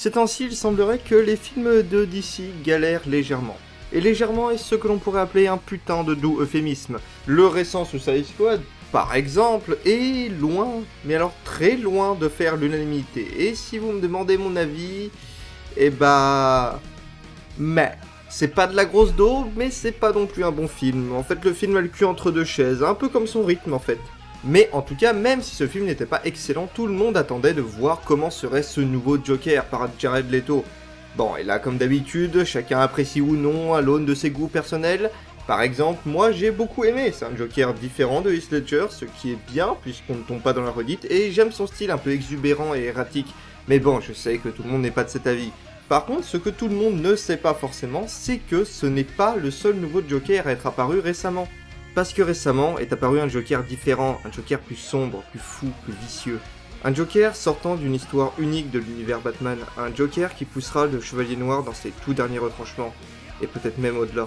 Ces temps-ci, il semblerait que les films de DC galèrent légèrement. Et légèrement est ce que l'on pourrait appeler un putain de doux euphémisme. Le récent Suicide Squad, par exemple, est loin, mais alors très loin de faire l'unanimité. Et si vous me demandez mon avis, mais c'est pas de la grosse daube, mais c'est pas non plus un bon film. En fait, le film a le cul entre deux chaises, un peu comme son rythme en fait. Mais en tout cas, même si ce film n'était pas excellent, tout le monde attendait de voir comment serait ce nouveau Joker par Jared Leto. Bon, et là, comme d'habitude, chacun apprécie ou non à l'aune de ses goûts personnels. Par exemple, moi j'ai beaucoup aimé, c'est un Joker différent de Heath Ledger, ce qui est bien, puisqu'on ne tombe pas dans la redite, et j'aime son style un peu exubérant et erratique. Mais bon, je sais que tout le monde n'est pas de cet avis. Par contre, ce que tout le monde ne sait pas forcément, c'est que ce n'est pas le seul nouveau Joker à être apparu récemment. Parce que récemment est apparu un Joker différent, un Joker plus sombre, plus fou, plus vicieux. Un Joker sortant d'une histoire unique de l'univers Batman, un Joker qui poussera le Chevalier Noir dans ses tout derniers retranchements, et peut-être même au-delà.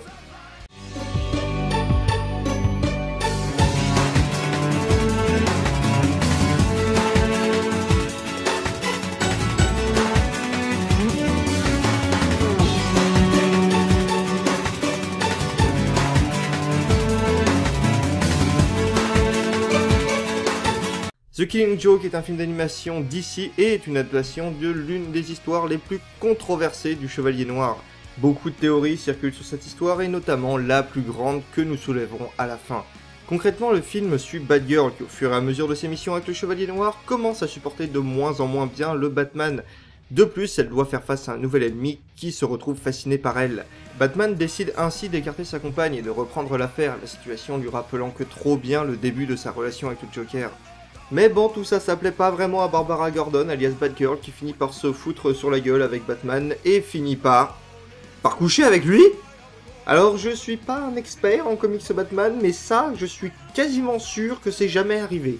The Killing Joke est un film d'animation DC et est une adaptation de l'une des histoires les plus controversées du Chevalier Noir. Beaucoup de théories circulent sur cette histoire et notamment la plus grande que nous soulèverons à la fin. Concrètement, le film suit Batgirl qui au fur et à mesure de ses missions avec le Chevalier Noir commence à supporter de moins en moins bien le Batman. De plus, elle doit faire face à un nouvel ennemi qui se retrouve fasciné par elle. Batman décide ainsi d'écarter sa compagne et de reprendre l'affaire, la situation lui rappelant que trop bien le début de sa relation avec le Joker. Mais bon, tout ça plaît pas vraiment à Barbara Gordon, alias Batgirl, qui finit par se foutre sur la gueule avec Batman et finit par coucher avec lui. Alors, je suis pas un expert en comics Batman, mais ça, je suis quasiment sûr que c'est jamais arrivé.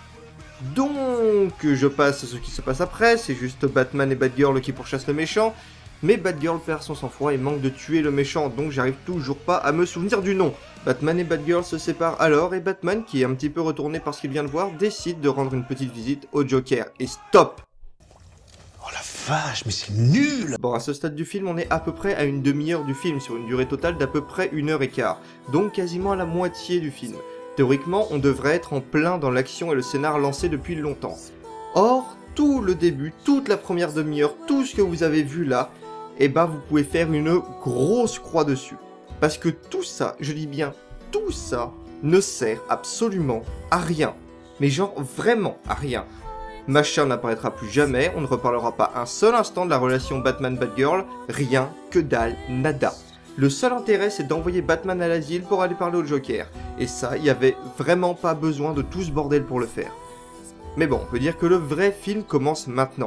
Donc, je passe à ce qui se passe après, c'est juste Batman et Batgirl qui pourchassent le méchant, mais Batgirl perd son sang-froid et manque de tuer le méchant, donc j'arrive toujours pas à me souvenir du nom. Batman et Batgirl se séparent alors, et Batman, qui est un petit peu retourné par ce qu'il vient de voir, décide de rendre une petite visite au Joker. Et stop! Oh la vache, mais c'est nul! Bon, à ce stade du film, on est à peu près à une demi-heure du film, sur une durée totale d'à peu près 1h15, donc quasiment à la moitié du film. Théoriquement, on devrait être en plein dans l'action et le scénar lancé depuis longtemps. Or, tout le début, toute la première demi-heure, tout ce que vous avez vu là, vous pouvez faire une grosse croix dessus. Parce que tout ça, je dis bien tout ça, ne sert absolument à rien. Mais genre vraiment à rien. Machin n'apparaîtra plus jamais, on ne reparlera pas un seul instant de la relation Batman-Batgirl, rien que dalle, nada. Le seul intérêt c'est d'envoyer Batman à l'asile pour aller parler au Joker. Et ça, il y avait vraiment pas besoin de tout ce bordel pour le faire. Mais bon, on peut dire que le vrai film commence maintenant.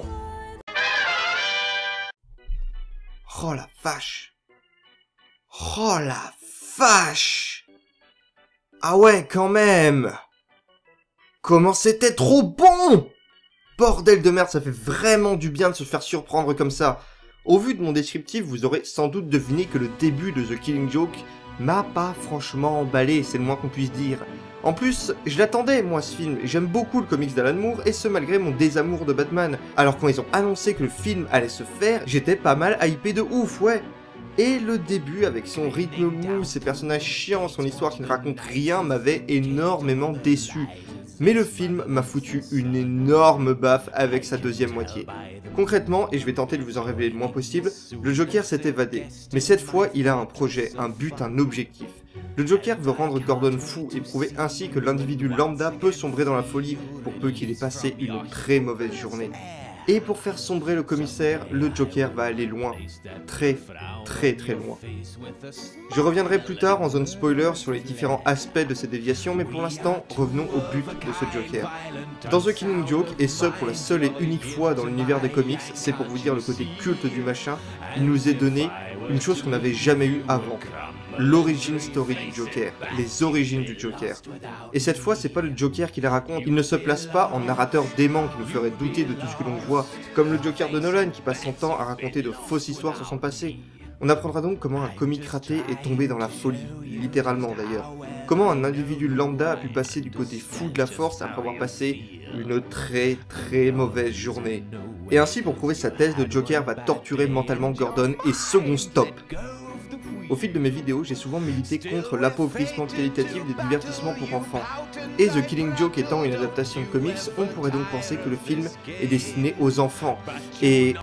Oh la vache! Oh la vache! Ah ouais, quand même! Comment c'était trop bon! Bordel de merde, ça fait vraiment du bien de se faire surprendre comme ça. Au vu de mon descriptif, vous aurez sans doute deviné que le début de The Killing Joke m'a pas franchement emballé, c'est le moins qu'on puisse dire. En plus, je l'attendais moi ce film, j'aime beaucoup le comics d'Alan Moore et ce malgré mon désamour de Batman. Alors quand ils ont annoncé que le film allait se faire, j'étais pas mal hypé de ouf, ouais. Et le début avec son rythme mou, ses personnages chiants, son histoire qui ne raconte rien m'avait énormément déçu. Mais le film m'a foutu une énorme baffe avec sa deuxième moitié. Concrètement, et je vais tenter de vous en révéler le moins possible, le Joker s'est évadé. Mais cette fois, il a un projet, un but, un objectif. Le Joker veut rendre Gordon fou et prouver ainsi que l'individu lambda peut sombrer dans la folie pour peu qu'il ait passé une très mauvaise journée. Et pour faire sombrer le commissaire, le Joker va aller loin. Très loin. Je reviendrai plus tard en zone spoiler sur les différents aspects de ces déviations, mais pour l'instant, revenons au but de ce Joker. Dans The Killing Joke, et ce pour la seule et unique fois dans l'univers des comics, c'est pour vous dire le côté culte du machin, il nous est donné une chose qu'on n'avait jamais eue avant. L'origine story du Joker, les origines du Joker. Et cette fois, c'est pas le Joker qui la raconte, il ne se place pas en narrateur dément qui nous ferait douter de tout ce que l'on voit, comme le Joker de Nolan qui passe son temps à raconter de fausses histoires sur son passé. On apprendra donc comment un comique raté est tombé dans la folie, littéralement d'ailleurs. Comment un individu lambda a pu passer du côté fou de la force après avoir passé une très mauvaise journée. Et ainsi, pour prouver sa thèse, le Joker va torturer mentalement Gordon et second stop. Au fil de mes vidéos, j'ai souvent milité contre l'appauvrissement qualitatif des divertissements pour enfants. Et The Killing Joke étant une adaptation de comics, on pourrait donc penser que le film est destiné aux enfants. Et...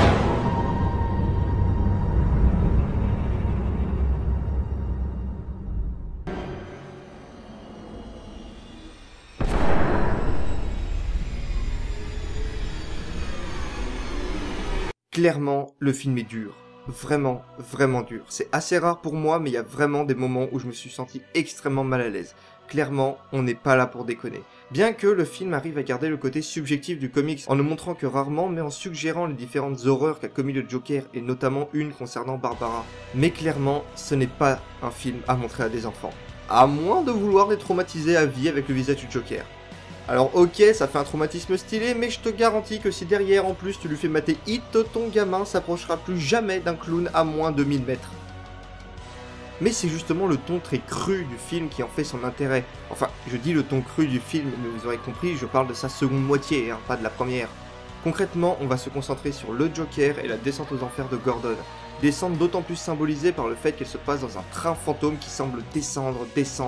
clairement, le film est dur. Vraiment dur. C'est assez rare pour moi, mais il y a vraiment des moments où je me suis senti extrêmement mal à l'aise. Clairement, on n'est pas là pour déconner. Bien que le film arrive à garder le côté subjectif du comics en ne montrant que rarement, mais en suggérant les différentes horreurs qu'a commis le Joker, et notamment une concernant Barbara. Mais clairement, ce n'est pas un film à montrer à des enfants. À moins de vouloir les traumatiser à vie avec le visage du Joker. Alors ok, ça fait un traumatisme stylé, mais je te garantis que si derrière en plus tu lui fais mater Hit, ton gamin s'approchera plus jamais d'un clown à moins de 1000 mètres. Mais c'est justement le ton très cru du film qui en fait son intérêt. Enfin, je dis le ton cru du film, mais vous aurez compris, je parle de sa seconde moitié, pas de la première. Concrètement, on va se concentrer sur le Joker et la descente aux enfers de Gordon. Descente d'autant plus symbolisée par le fait qu'elle se passe dans un train fantôme qui semble descendre,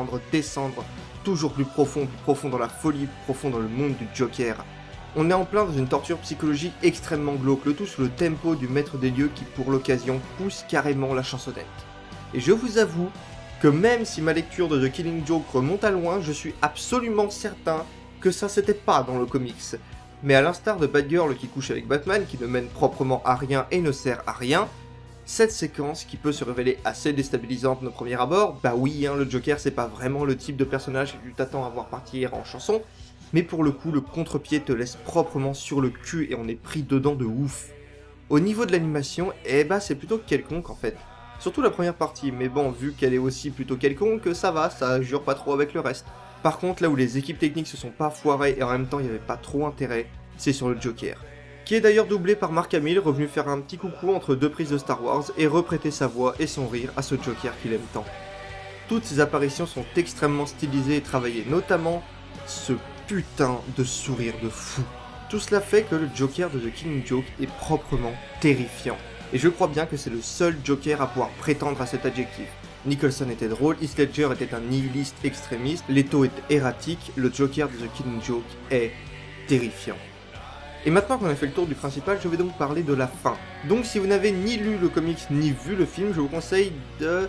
toujours plus profond dans la folie, plus profond dans le monde du Joker. On est en plein dans une torture psychologique extrêmement glauque, le tout sous le tempo du maître des lieux qui pour l'occasion pousse carrément la chansonnette. Et je vous avoue que même si ma lecture de The Killing Joke remonte à loin, je suis absolument certain que ça c'était pas dans le comics. Mais à l'instar de Batgirl qui couche avec Batman, qui ne mène proprement à rien et ne sert à rien, cette séquence, qui peut se révéler assez déstabilisante de premier abord, bah oui, le Joker c'est pas vraiment le type de personnage que tu t'attends à voir partir en chanson, mais pour le coup le contre-pied te laisse proprement sur le cul et on est pris dedans de ouf. Au niveau de l'animation, c'est plutôt quelconque en fait. Surtout la première partie, mais bon, vu qu'elle est aussi plutôt quelconque, ça va, ça jure pas trop avec le reste. Par contre, là où les équipes techniques se sont pas foirées et en même temps il n'y avait pas trop intérêt, c'est sur le Joker. Qui est d'ailleurs doublé par Mark Hamill, revenu faire un petit coucou entre deux prises de Star Wars et reprêter sa voix et son rire à ce Joker qu'il aime tant. Toutes ces apparitions sont extrêmement stylisées et travaillées, notamment ce putain de sourire de fou. Tout cela fait que le Joker de The Killing Joke est proprement terrifiant. Et je crois bien que c'est le seul Joker à pouvoir prétendre à cet adjectif. Nicholson était drôle, Heath Ledger était un nihiliste extrémiste, Leto est erratique, le Joker de The Killing Joke est terrifiant. Et maintenant qu'on a fait le tour du principal, je vais donc parler de la fin. Donc si vous n'avez ni lu le comics ni vu le film, je vous conseille de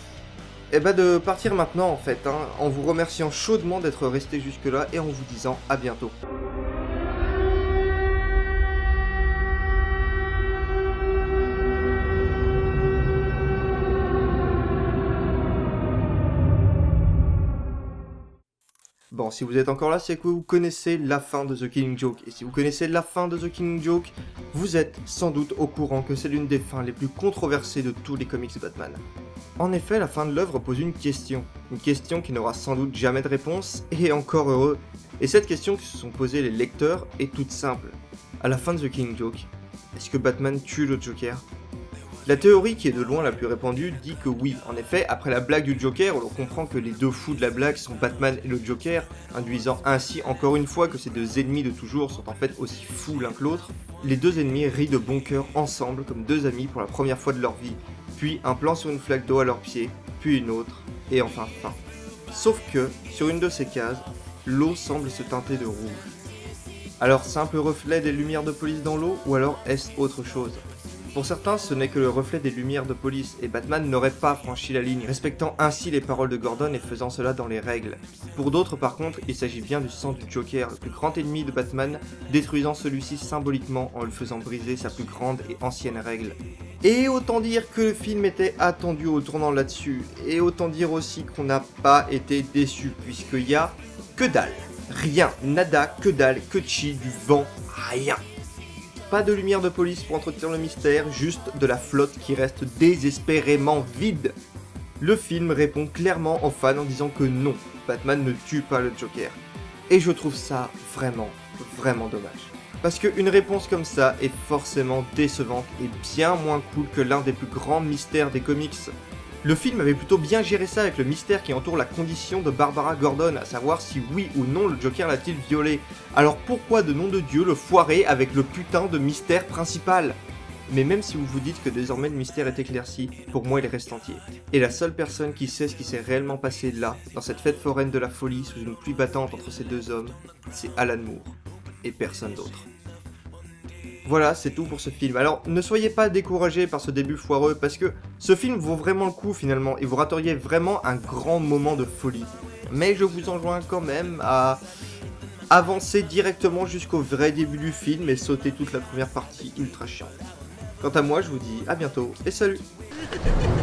partir maintenant en fait, en vous remerciant chaudement d'être resté jusque là et en vous disant à bientôt. Bon, si vous êtes encore là, c'est que vous connaissez la fin de The Killing Joke. Et si vous connaissez la fin de The Killing Joke, vous êtes sans doute au courant que c'est l'une des fins les plus controversées de tous les comics Batman. En effet, la fin de l'œuvre pose une question qui n'aura sans doute jamais de réponse, et encore heureux. Et cette question que se sont posées les lecteurs est toute simple. À la fin de The Killing Joke, est-ce que Batman tue le Joker ? La théorie qui est de loin la plus répandue dit que oui. En effet, après la blague du Joker, on comprend que les deux fous de la blague sont Batman et le Joker, induisant ainsi encore une fois que ces deux ennemis de toujours sont en fait aussi fous l'un que l'autre. Les deux ennemis rient de bon cœur ensemble comme deux amis pour la première fois de leur vie, puis un plan sur une flaque d'eau à leurs pieds, puis une autre, et enfin fin. Sauf que, sur une de ces cases, l'eau semble se teinter de rouge. Alors simple reflet des lumières de police dans l'eau, ou alors est-ce autre chose ? Pour certains, ce n'est que le reflet des lumières de police, et Batman n'aurait pas franchi la ligne, respectant ainsi les paroles de Gordon et faisant cela dans les règles. Pour d'autres par contre, il s'agit bien du sang du Joker, le plus grand ennemi de Batman, détruisant celui-ci symboliquement en le faisant briser sa plus grande et ancienne règle. Et autant dire que le film était attendu au tournant là-dessus, et autant dire aussi qu'on n'a pas été déçu, puisqu'il y a que dalle. Rien, nada, que dalle, que chi, du vent, rien. Pas de lumière de police pour entretenir le mystère, juste de la flotte qui reste désespérément vide. Le film répond clairement aux fans en disant que non, Batman ne tue pas le Joker. Et je trouve ça vraiment dommage. Parce qu'une réponse comme ça est forcément décevante et bien moins cool que l'un des plus grands mystères des comics. Le film avait plutôt bien géré ça avec le mystère qui entoure la condition de Barbara Gordon, à savoir si oui ou non le Joker l'a-t-il violée. Alors pourquoi de nom de Dieu le foirer avec le putain de mystère principal? Mais même si vous vous dites que désormais le mystère est éclairci, pour moi il reste entier. Et la seule personne qui sait ce qui s'est réellement passé là, dans cette fête foraine de la folie sous une pluie battante entre ces deux hommes, c'est Alan Moore, et personne d'autre. Voilà, c'est tout pour ce film. Alors, ne soyez pas découragés par ce début foireux, parce que ce film vaut vraiment le coup finalement, et vous rateriez vraiment un grand moment de folie. Mais je vous enjoins quand même à avancer directement jusqu'au vrai début du film et sauter toute la première partie ultra chiante. Quant à moi, je vous dis à bientôt et salut!